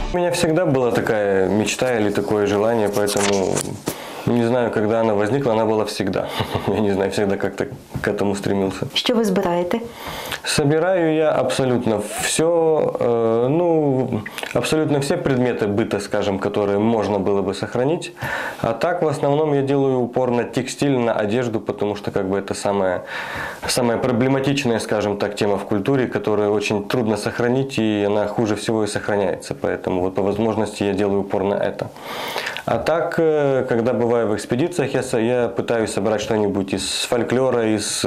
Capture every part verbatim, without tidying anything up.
У меня всегда была такая мечта или такое желание, поэтому не знаю, когда она возникла, она была всегда. Я не знаю, всегда как-то к этому стремился. Що ви збираєте? Собираю я абсолютно все, э, ну, абсолютно все предметы быта, скажем, которые можно было бы сохранить. А так, в основном, я делаю упор на текстиль, на одежду, потому что, как бы, это самая, самая проблематичная, скажем так, тема в культуре, которую очень трудно сохранить, и она хуже всего и сохраняется. Поэтому, вот, по возможности, я делаю упор на это. А так, когда бываю в экспедициях, я, я пытаюсь собрать что-нибудь из фольклора, из,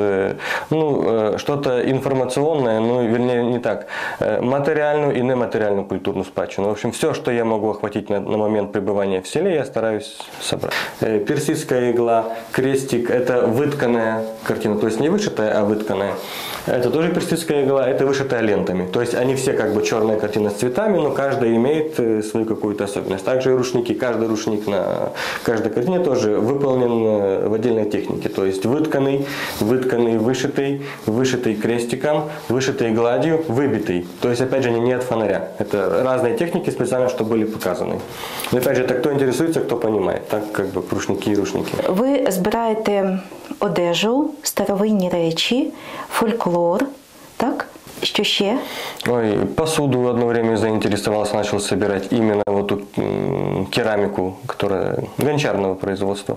ну, что-то информационное, ну, вернее, не так, материальную и нематериальную культурную спадщину. В общем, все, что я могу охватить на, на момент пребывания в селе, я стараюсь собрать. Персидская игла, крестик – это вытканная картина, то есть не вышитая, а вытканная. Это тоже персидская игла, это вышитая лентами. То есть они все как бы черная картина с цветами, но каждая имеет свою какую-то особенность. Также и рушники, каждый рушник на каждой картине тоже выполнен в отдельной технике. То есть вытканный, вытканный, вышитый, вышитый крестиком, вышитый гладью, выбитый. То есть опять же не от фонаря. Это разные техники специально, что были показаны. Но опять же, это кто интересуется, кто понимает. Так как бы рушники и рушники. Ви збираєте одежу, старовинні речі, фольклор, так? Что ще? Ой, посуду одно время заинтересовался, начал собирать именно вот ту керамику, которая гончарного производства.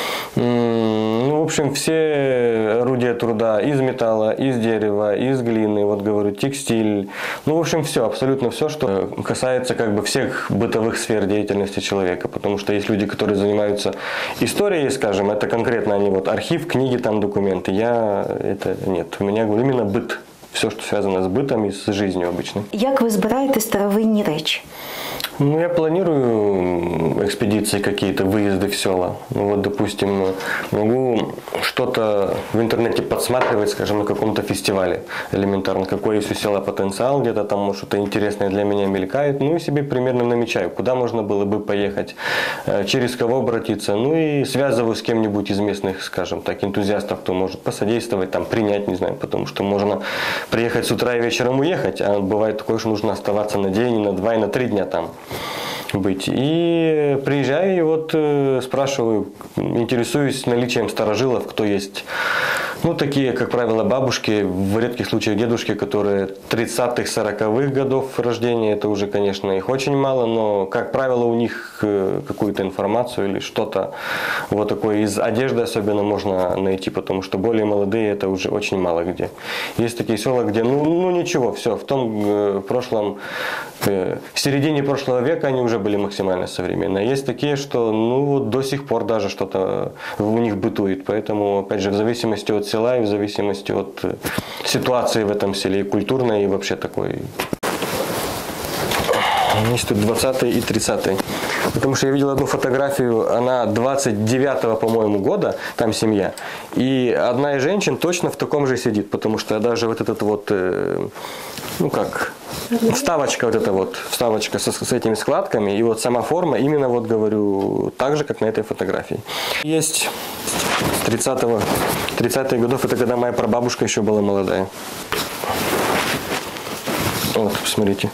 Ну, в общем, все орудия труда из металла, из дерева, из глины, вот говорю, текстиль. Ну, в общем, все, абсолютно все, что касается как бы всех бытовых сфер деятельности человека. Потому что есть люди, которые занимаются историей, скажем, это конкретно они вот архив, книги, там документы. Я это нет, у меня именно быт. Все, что связано с бытом и с жизнью обычной. Як ви збираєте старовинні речі? Ну, я планирую экспедиции какие-то, выезды в села. Ну, вот, допустим, могу что-то в интернете подсматривать, скажем, на каком-то фестивале элементарно, какой есть у села потенциал, где-то там может, что-то интересное для меня мелькает, ну и себе примерно намечаю, куда можно было бы поехать, через кого обратиться, ну и связываю с кем-нибудь из местных, скажем так, энтузиастов, кто может посодействовать, там, принять, не знаю, потому что можно приехать с утра и вечером уехать, а бывает такое, что нужно оставаться на день, на два и на три дня там быть. И приезжаю и вот э, спрашиваю, интересуюсь наличием старожилов, кто есть. Ну, такие, как правило, бабушки, в редких случаях дедушки, которые тридцатых, сороковых годов рождения, это уже, конечно, их очень мало, но, как правило, у них э, какую-то информацию или что-то вот такое из одежды особенно можно найти, потому что более молодые это уже очень мало где. Есть такие села, где, ну, ну ничего, все, в том э, прошлом, э, в середине прошлого века они уже были максимально современные. Есть такие, что, ну, вот до сих пор даже что-то у них бытует, поэтому, опять же, в зависимости от села и в зависимости от ситуации в этом селе, и культурной, и вообще такой. Есть тут двадцатые и тридцатые. Потому что я видел одну фотографию, она двадцать девятого, по-моему, года, там семья. И одна из женщин точно в таком же сидит, потому что даже вот этот вот, ну как, вставочка вот эта вот, вставочка с, с этими складками, и вот сама форма, именно вот говорю, так же, как на этой фотографии. Есть с тридцатого, тридцатых годов, это когда моя прабабушка еще была молодая. Вот, посмотрите.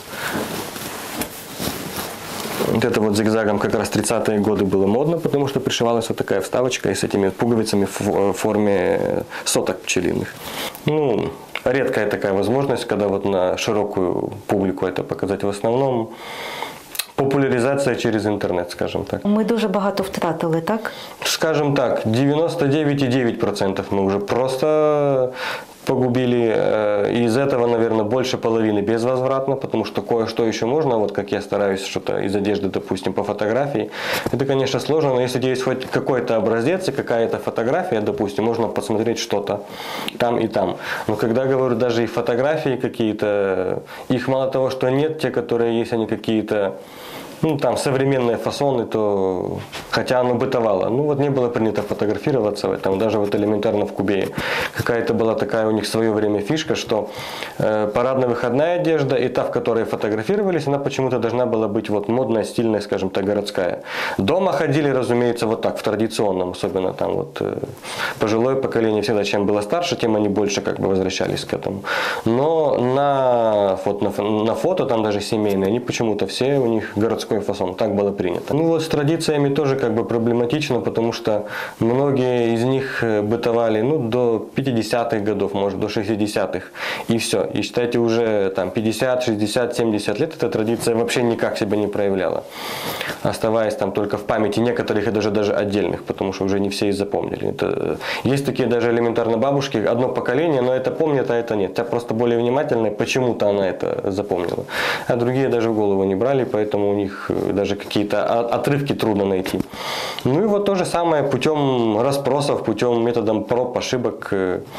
Вот это вот зигзагом как раз тридцатые годы было модно, потому что пришивалась вот такая вставочка и с этими пуговицами в форме соток пчелиных. Ну, редкая такая возможность, когда вот на широкую публику это показать. В основном популяризация через интернет, скажем так. Ми дуже багато втратили, так? Скажем так, девяносто девять и девять десятых процента мы уже просто погубили. Из этого, наверное, больше половины безвозвратно, потому что кое-что еще можно, вот как я стараюсь что-то из одежды, допустим, по фотографии. Это, конечно, сложно, но если есть хоть какой-то образец и какая-то фотография, допустим, можно посмотреть что-то там и там. Но когда, говорю, даже и фотографии какие-то, их мало того, что нет, те, которые есть, они какие-то, ну, там, современные фасоны, то хотя оно бытовало. Ну вот не было принято фотографироваться в этом, даже вот элементарно в Кубее. Какая-то была такая у них в свое время фишка, что э, парадно-выходная одежда и та, в которой фотографировались, она почему-то должна была быть вот модная, стильная, скажем так, городская. Дома ходили, разумеется, вот так, в традиционном, особенно там вот э, пожилое поколение всегда, чем было старше, тем они больше как бы возвращались к этому. Но на фото, на, на фото там даже семейные, они почему-то все, у них городской фасон, так было принято. Ну вот с традициями тоже как бы проблематично, потому что многие из них бытовали ну, до пятидесятых годов, может до шестидесятых, и все. И считайте, уже там пятьдесят, шестьдесят, семьдесят лет эта традиция вообще никак себя не проявляла, оставаясь там только в памяти некоторых и даже, даже отдельных, потому что уже не все и запомнили. Это, есть такие даже элементарно бабушки, одно поколение, но это помнит, а это нет. Та просто более внимательная, почему-то она это запомнила. А другие даже в голову не брали, поэтому у них даже какие-то отрывки трудно найти. Ну и вот то же самое путем расспросов, путем методом проб, ошибок.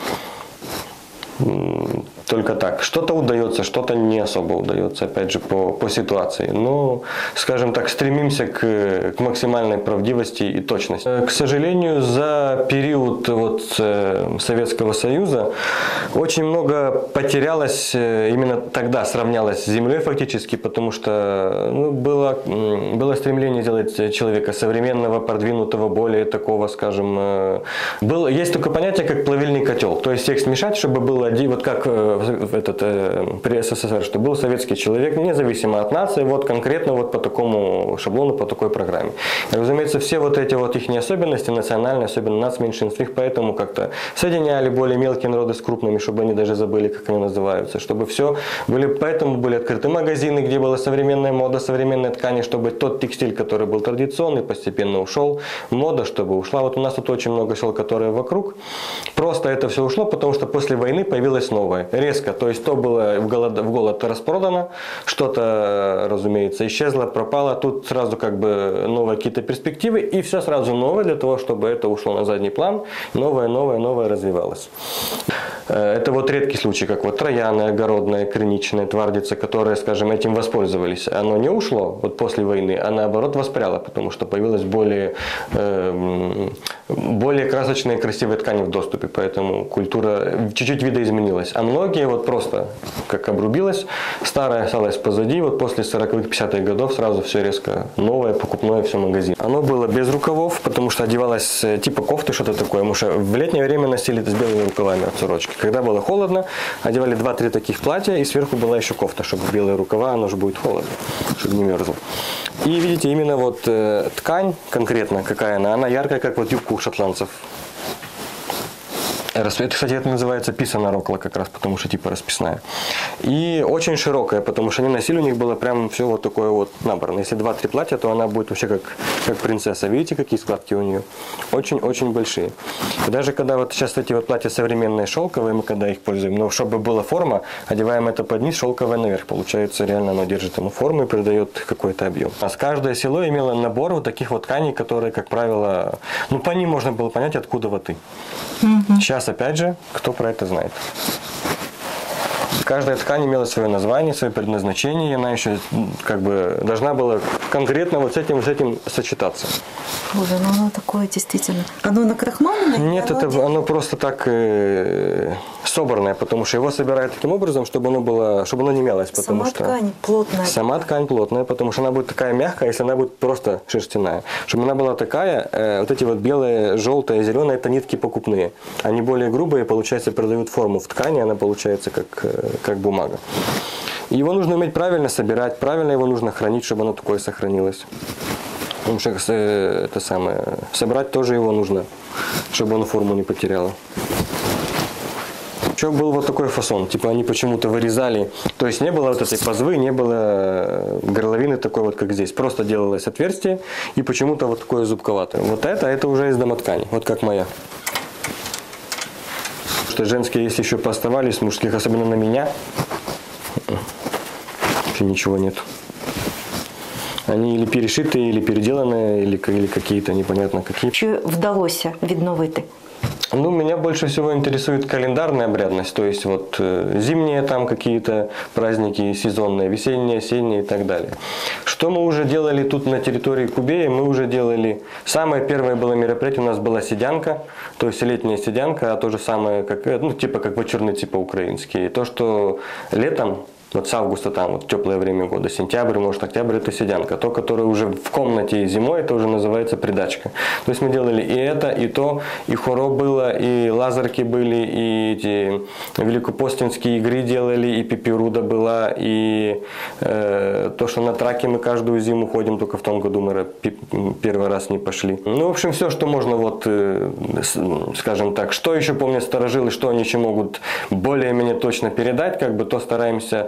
Только так. Что-то удается, что-то не особо удается, опять же, по, по ситуации. Но, скажем так, стремимся к, к максимальной правдивости и точности. К сожалению, за период вот, Советского Союза очень много потерялось, именно тогда сравнялось с землей фактически, потому что ну, было, было стремление сделать человека современного, продвинутого, более такого, скажем, был, есть такое понятие, как плавильный котел, то есть всех смешать, чтобы был один, вот как этот, э, при СССР, что был советский человек, независимо от нации, вот конкретно вот по такому шаблону, по такой программе. И, разумеется, все вот эти вот их особенности, национальные, особенно нацменьшинств, их поэтому как-то соединяли более мелкие народы с крупными, чтобы они даже забыли, как они называются, чтобы все были, поэтому были открыты магазины, где была современная мода, современные ткани, чтобы тот текстиль, который был традиционный, постепенно ушел, мода, чтобы ушла. Вот у нас тут очень много сел, которые вокруг, просто это все ушло, потому что после войны появилось новое. Резко, то есть то было в голод, в голод распродано, что-то, разумеется, исчезло, пропало, тут сразу как бы новые какие-то перспективы, и все сразу новое для того, чтобы это ушло на задний план, новое, новое, новое развивалось. Это вот редкий случай, как вот трояны, огородные, криничные, твардицы, которые, скажем, этим воспользовались. Оно не ушло вот после войны, а наоборот воспряло, потому что появилась более, э, более красочные и красивые ткани в доступе, поэтому культура чуть-чуть видоизменилась. А многие вот просто как обрубилось, старое осталось позади, вот после сороковых-пятидесятых годов сразу все резко новое, покупное, все магазин. Оно было без рукавов, потому что одевалось типа кофты, что-то такое, потому что в летнее время носили это с белыми рукавами от сорочки. Когда было холодно, одевали два-три таких платья, и сверху была еще кофта, чтобы белые рукава, оно же будет холодно, чтобы не мерзло. И видите, именно вот э, ткань конкретно, какая она, она яркая, как вот юбка у шотландцев. Это, кстати, это называется писана рокла как раз, потому что типа расписная. И очень широкая, потому что они носили, у них было прям все вот такое вот набрано. Если два-три платья, то она будет вообще как, как принцесса. Видите, какие складки у нее? Очень-очень большие. И даже когда вот сейчас эти вот платья современные, шелковые, мы когда их пользуем, но чтобы была форма, одеваем это под низ, шелковое наверх. Получается, реально оно держит ему форму и придает какой-то объем. А с каждое село имело набор вот таких вот тканей, которые, как правило, ну по ним можно было понять, откуда вот ты. Mm-hmm. Сейчас опять же, кто про это знает. Каждая ткань имела свое название, свое предназначение, и она еще как бы должна была конкретно вот с этим, с этим сочетаться. Боже, ну оно такое действительно. Оно накрахмаленное? Нет, это оно, оно просто так э, собранное, потому что его собирают таким образом, чтобы оно было, чтобы оно не мялось. Потому сама что ткань плотная. Сама ткань плотная, потому что она будет такая мягкая, если она будет просто шерстяная. Чтобы она была такая, э, вот эти вот белые, желтые, зеленые, это нитки покупные. Они более грубые, получается, придают форму в ткани, она получается как, как бумага. Его нужно уметь правильно собирать, правильно его нужно хранить, чтобы оно такое сохранилось. Потому что это самое, собрать тоже его нужно, чтобы он форму не потерял. Еще был вот такой фасон, типа они почему-то вырезали, то есть не было вот этой позвы, не было горловины такой вот, как здесь. Просто делалось отверстие и почему-то вот такое зубковатое. Вот это, это уже из домоткани, вот как моя. Что женские, если еще пооставались, мужских, особенно на меня, ничего нет. Они или перешитые, или переделанные, или, или какие-то непонятно какие. Чи вдалося відновити? Ну, меня больше всего интересует календарная обрядность, то есть вот э, зимние там какие-то праздники сезонные, весенние, осенние и так далее. Что мы уже делали тут на территории Кубеи, мы уже делали, самое первое было мероприятие, у нас была седянка, то есть летняя седянка, а то же самое, как, ну, типа как вечерные, типа украинские. То, что летом, вот с августа там вот теплое время года, сентябрь, может октябрь, это седянка. То, которое уже в комнате и зимой, это уже называется придачка. То есть мы делали и это, и то, и хоро было, и лазарки были, и эти великопостинские игры делали, и пипируда была, и э, то, что на траке мы каждую зиму ходим, только в том году мы первый раз не пошли. Ну, в общем, все, что можно, вот, э, скажем так, что еще помнят старожилы, что они еще могут более-менее точно передать, как бы, то стараемся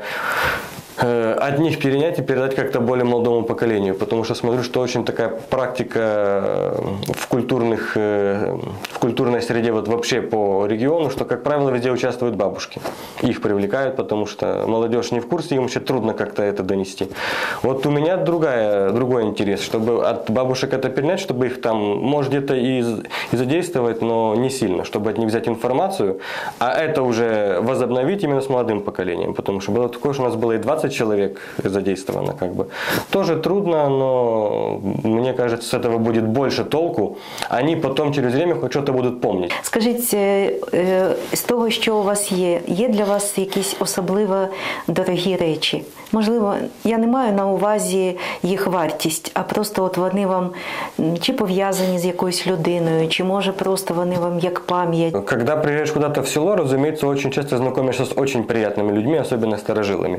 от них перенять и передать как-то более молодому поколению, потому что смотрю, что очень такая практика в, культурных, в культурной среде вот вообще по региону, что, как правило, везде участвуют бабушки. Их привлекают, потому что молодежь не в курсе, им вообще трудно как-то это донести. Вот у меня другая, другой интерес, чтобы от бабушек это перенять, чтобы их там, может, где-то и, и задействовать, но не сильно, чтобы от них взять информацию, а это уже возобновить именно с молодым поколением, потому что было такое, что у нас было и двадцать человек задействовано, как бы. Тоже трудно, но мне кажется, с этого будет больше толку. Они потом через время хоть что-то будут помнить. Скажіть, з того, що у вас є, є для вас якісь особливо дорогі речі? Можливо, я не маю на увазі їх вартість, а просто от вони вам чи пов'язані з якоюсь людиною, чи може просто вони вам як пам'ять? Когда приезжаешь куда-то в село, разумеется, очень часто знакомишься с очень приятными людьми, особенно старожилами.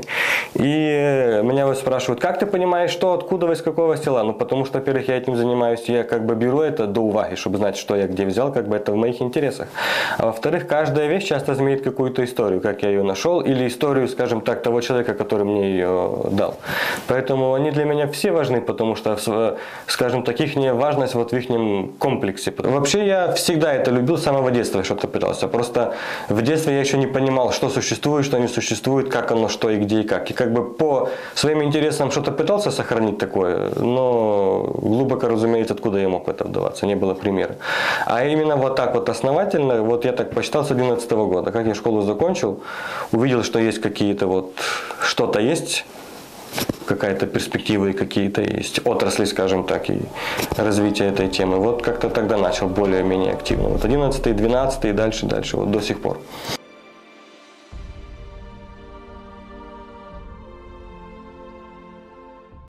И меня вот спрашивают, как ты понимаешь, что, откуда вы, из какого села? Ну, потому что, во-первых, я этим занимаюсь, я как бы беру это до уваги, чтобы знать, что я где взял, как бы это в моих интересах. А во-вторых, каждая вещь часто имеет какую-то историю, как я ее нашел, или историю, скажем так, того человека, который мне ее дал. Поэтому они для меня все важны, потому что, скажем так, их важность вот в их комплексе. Вообще я всегда это любил, с самого детства что-то пытался. Просто в детстве я еще не понимал, что существует, что не существует, как оно, что и где и как. И как бы по своим интересам что-то пытался сохранить такое, но глубоко, разумеется, откуда я мог в это вдаваться, не было примера. А именно вот так вот основательно, вот я так посчитал с две тысячи одиннадцатого года, как я школу закончил, увидел, что есть какие-то вот, что-то есть, какая-то перспектива и какие-то есть отрасли, скажем так, и развитие этой темы. Вот как-то тогда начал более-менее активно. Вот одиннадцатый, двенадцатый и дальше, дальше, вот до сих пор.